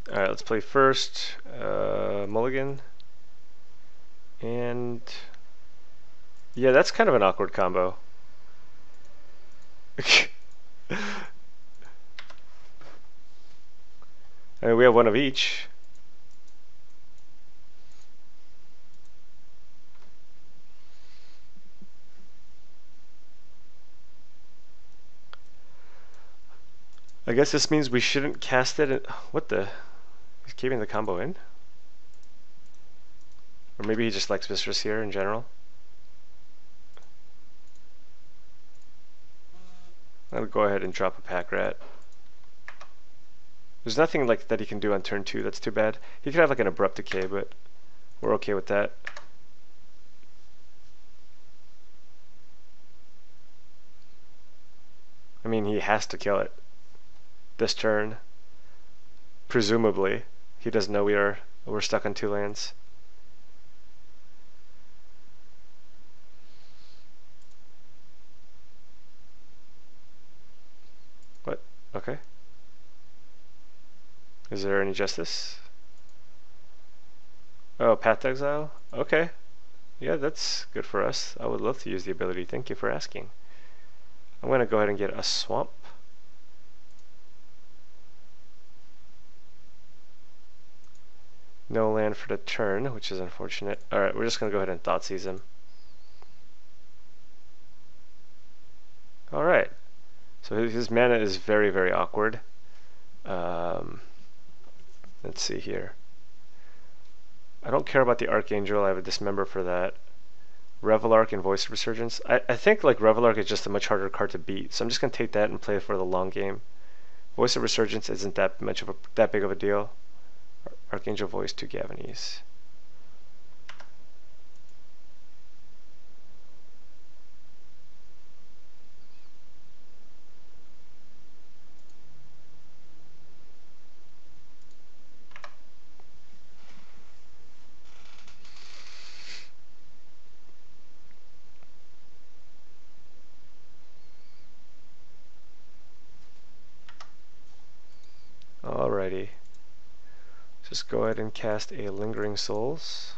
Alright, let's play first. Mulligan. And yeah, that's kind of an awkward combo. I mean, we have one of each. I guess this means we shouldn't cast it. What the? He's keeping the combo in? Or maybe he just likes Mistress here in general. I'll go ahead and drop a pack rat. There's nothing like that he can do on turn 2 that's too bad. He could have like an abrupt decay, but we're okay with that. I mean, he has to kill it this turn. Presumably, he doesn't know we're stuck on 2 lands. What? Okay. Is there any justice? Oh, Path to Exile? Okay. Yeah, that's good for us. I would love to use the ability. Thank you for asking. I'm going to go ahead and get a swamp. No land for the turn, which is unfortunate. Alright, we're just going to go ahead and Thoughtseize him. Alright. So his mana is very, very awkward. Let's see here. I don't care about the Archangel. I have a Dismember for that. Revelark and Voice of Resurgence. I think like Revelark is just a much harder card to beat, so I'm just going to take that and play it for the long game. Voice of Resurgence isn't that big of a deal. Archangel Voice, 2 Gavanese. Alrighty. Just go ahead and cast a Lingering Souls.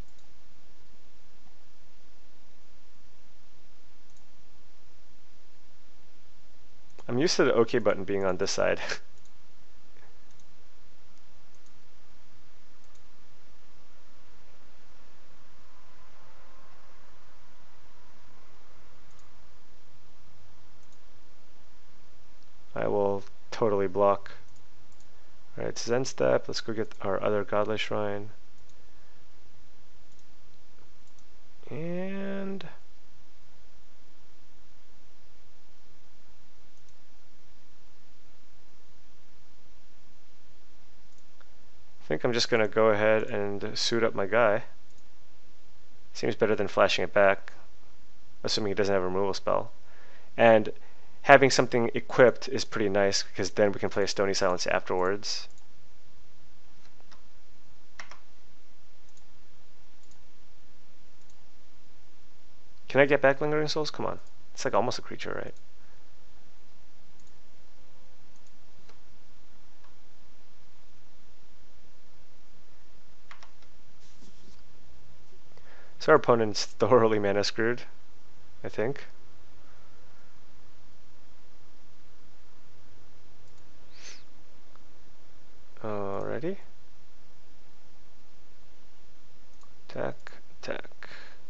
I'm used to the OK button being on this side. I will totally block. Alright, Zen Step. Let's go get our other Godless Shrine. And I think I'm just going to go ahead and suit up my guy. Seems better than flashing it back, assuming he doesn't have a removal spell. And having something equipped is pretty nice, because then we can play a Stony Silence afterwards. Can I get back Lingering Souls? Come on. It's like almost a creature, right? So our opponent's thoroughly mana screwed, I think. Alrighty. Attack, attack.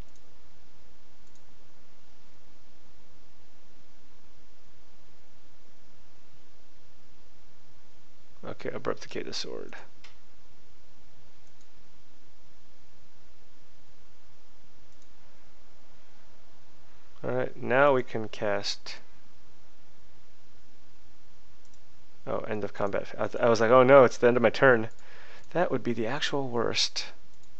Okay, Abrupt Decay the sword. Alright, now we can cast... Oh, end of combat. I was like, oh no, it's the end of my turn. That would be the actual worst.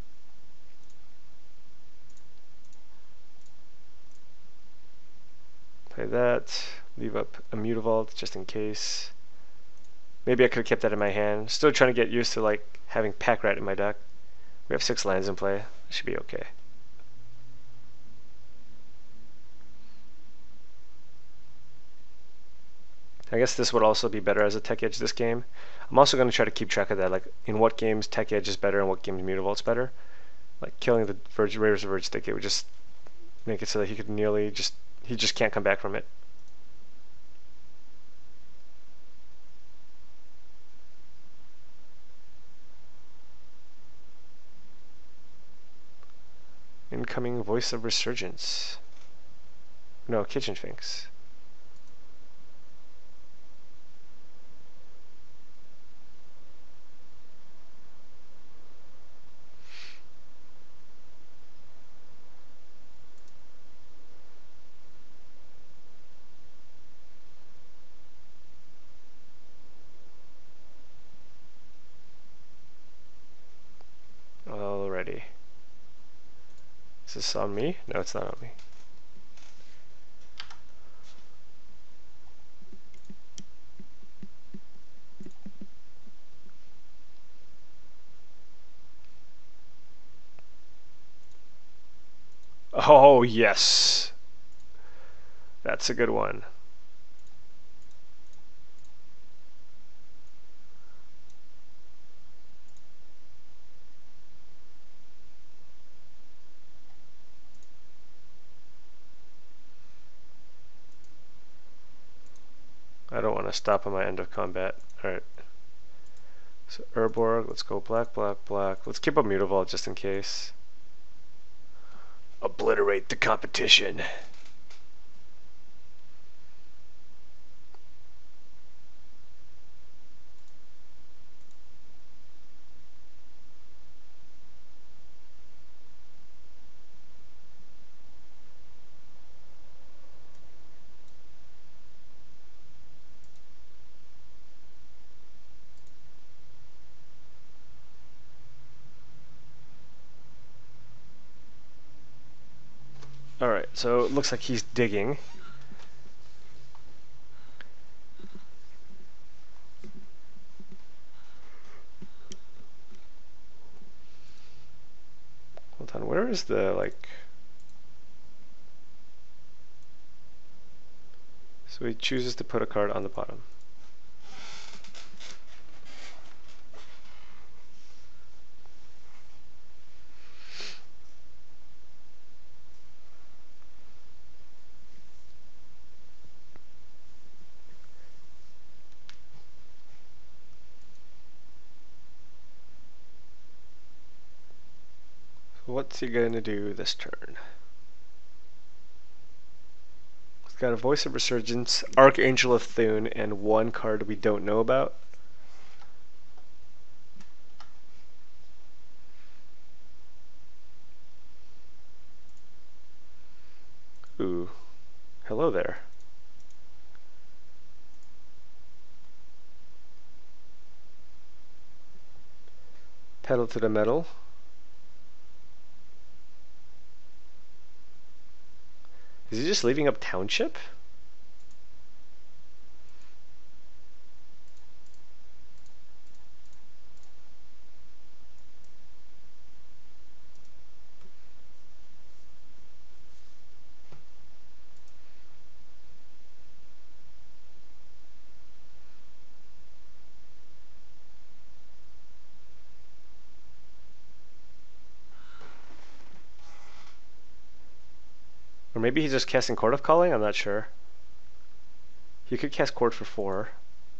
Play that. Leave up a Mutavault just in case. Maybe I could have kept that in my hand. Still trying to get used to like having Pack Rat in my deck. We have 6 lands in play. It should be okay. I guess this would also be better as a tech edge this game. I'm also going to try to keep track of that, like in what games tech edge is better and what games mutavolt's better. Like killing the Raiders of Verge stick, it would just make it so that he could nearly he just can't come back from it. Incoming Voice of Resurgence. No, Kitchen Finks. Alrighty. Is this on me? No, it's not on me. Oh, yes. That's a good one. I don't want to stop on my end of combat. Alright. So Urborg, let's go black, black, black. Let's keep up Mutavault just in case. Obliterate the competition. Alright, so it looks like he's digging. Hold on, where is the, like... So he chooses to put a card on the bottom. What's he gonna do this turn? He's got a Voice of Resurgence, Archangel of Thune, and one card we don't know about. Ooh. Hello there. Pedal to the metal. Is he just leaving up Township? Or maybe he's just casting Court of Calling? I'm not sure. He could cast Court for 4.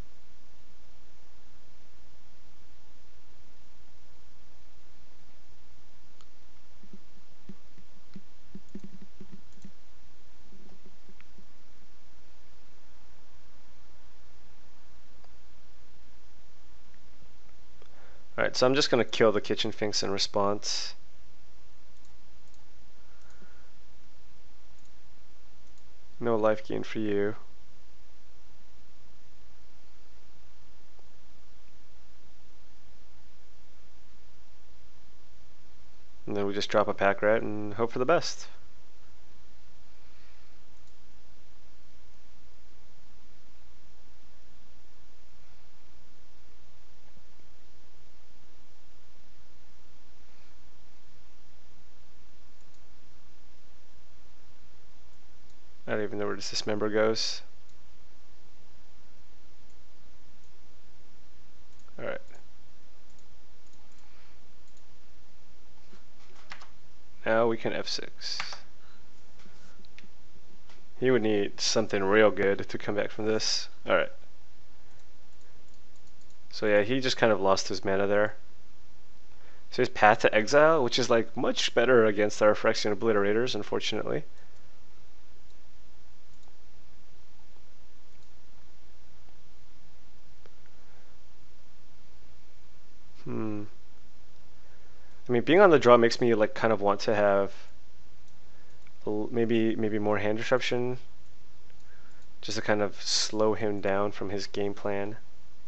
Alright, so I'm just going to kill the Kitchen Finks in response. No life gain for you. And then we just drop a pack rat and hope for the best. I don't even know where this dismember goes. Now we can f6. He would need something real good to come back from this. Alright. So yeah, he just kind of lost his mana there. So his path to exile, which is like much better against our Phyrexian Obliterators, unfortunately. I mean, being on the draw makes me like kind of want to have maybe more hand disruption, just to kind of slow him down from his game plan.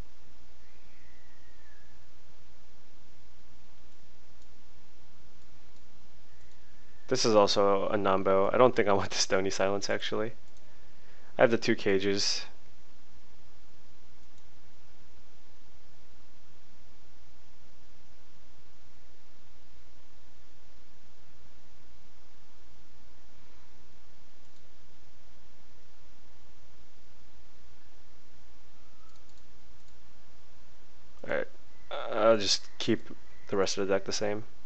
This is also a Nambo. I don't think I want the Stony Silence actually. I have the 2 cages. Alright, I'll just keep the rest of the deck the same.